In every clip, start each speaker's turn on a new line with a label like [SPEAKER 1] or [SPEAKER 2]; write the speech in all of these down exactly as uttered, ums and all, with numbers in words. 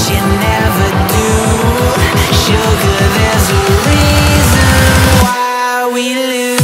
[SPEAKER 1] you never do. Sugar, there's a reason why we lose.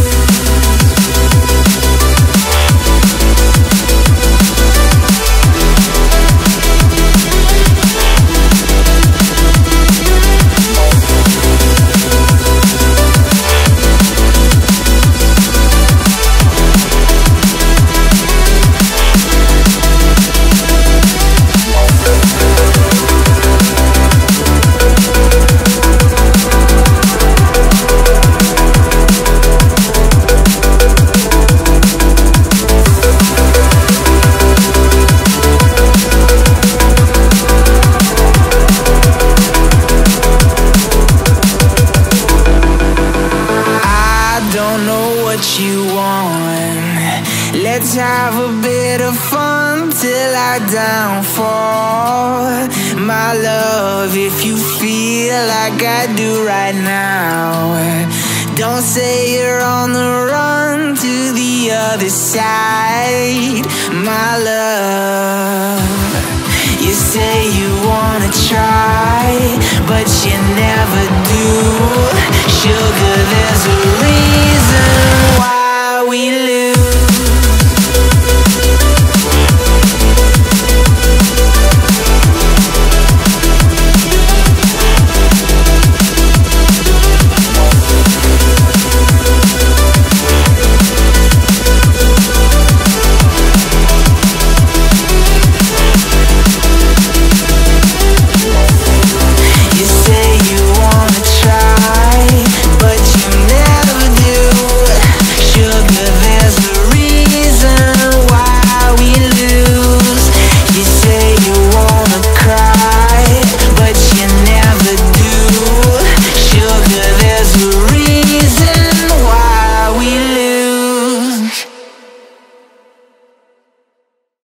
[SPEAKER 1] You want. Let's have a bit of fun till I downfall. My love, if you feel like I do right now, don't say you're on the run to the other side. My love, you say you wanna try, but you never do. Sugar, there's a reason why we live.